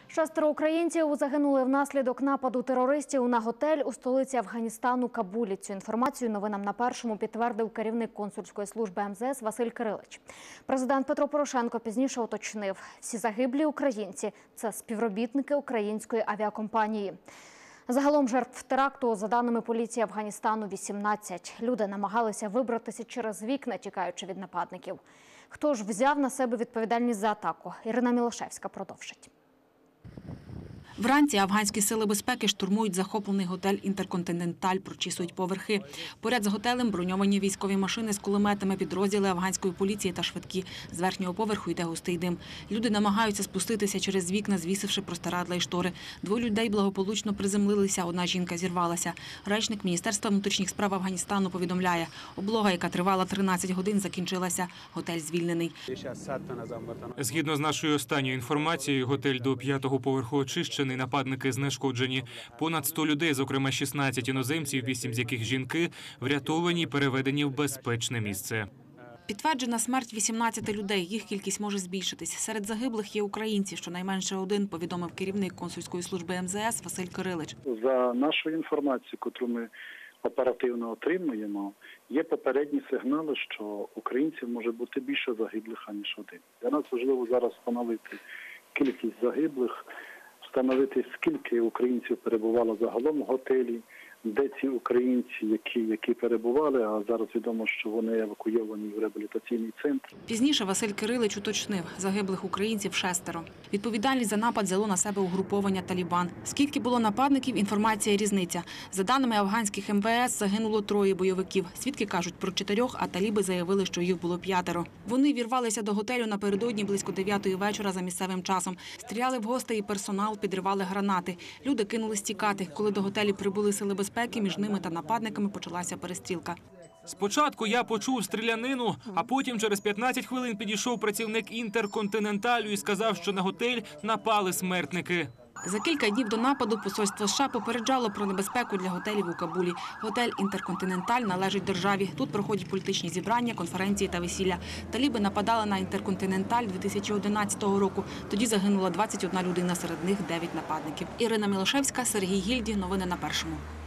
6 українців загинули внаслідок нападу терористів на готель у столиці Афганістану Кабулі. Цю інформацію новинам на першому підтвердив керівник консульської служби МЗС Василь Кирилич. Президент Петро Порошенко пізніше уточнив, всі загиблі українці – це співробітники української авіакомпанії. Загалом жертв теракту, за даними поліції Афганістану, 18. Люди намагалися вибратися через вікна, тікаючи від нападників. Хто ж взяв на себе відповідальність за атаку? Ірина Мілошевська продовжить. Вранці афганські сили безпеки штурмують захоплений готель «Інтерконтиненталь», прочісують поверхи. Поряд з готелем броньовані військові машини з кулеметами, підрозділи афганської поліції та швидкі. З верхнього поверху йде густий дим. Люди намагаються спуститися через вікна, звісивши простирадла й штори. Двоє людей благополучно приземлилися, одна жінка зірвалася. Речник Міністерства внутрішніх справ Афганістану повідомляє, облога, яка тривала 13 годин, закінчилася. Готель звільнений. Згідно з нашою останньою інформацією, готель до 5-го поверху очищений. Нападники знешкоджені. Понад 100 людей, зокрема 16 іноземців, 8 з яких жінки, врятовані і переведені в безпечне місце. Підтверджена смерть 18 людей. Їх кількість може збільшитись. Серед загиблих є українці, щонайменше один, повідомив керівник консульської служби МЗС Василь Кирилич. За нашою інформацією, яку ми оперативно отримуємо, є попередні сигнали, що українців може бути більше загиблих, аніж один. Для нас важливо зараз встановити кількість загиблих, встановити, скільки українців перебувало загалом в готелі, де ці українці, які перебували, а зараз відомо, що вони евакуйовані в реабілітаційний центр. Пізніше Василь Кирилич уточнив, загиблих українців 6. Відповідальність за напад взяло на себе угруповання «Талібан». Скільки було нападників, інформація різниця. За даними афганських МВС, загинуло 3 бойовиків. Свідки кажуть про 4, а таліби заявили, що їх було 5. Вони вірвалися до готелю напередодні близько 9-ї вечора за місцевим часом. Стріляли в гостей і персонал, підривали гранати. Люди кинулись тікати. Коли до готелю прибули сили безпеки, між ними та нападниками почалася перестрілка. Спочатку я почув стрілянину, а потім через 15 хвилин підійшов працівник «Інтерконтиненталю» і сказав, що на готель напали смертники. За кілька днів до нападу посольство США попереджало про небезпеку для готелів у Кабулі. Готель «Інтерконтиненталь» належить державі. Тут проходять політичні зібрання, конференції та весілля. Таліби нападали на «Інтерконтиненталь» 2011 року. Тоді загинула 21 людина, серед них 9 нападників. Ірина Мілошевська, Сергій Гільді. Новини на першому.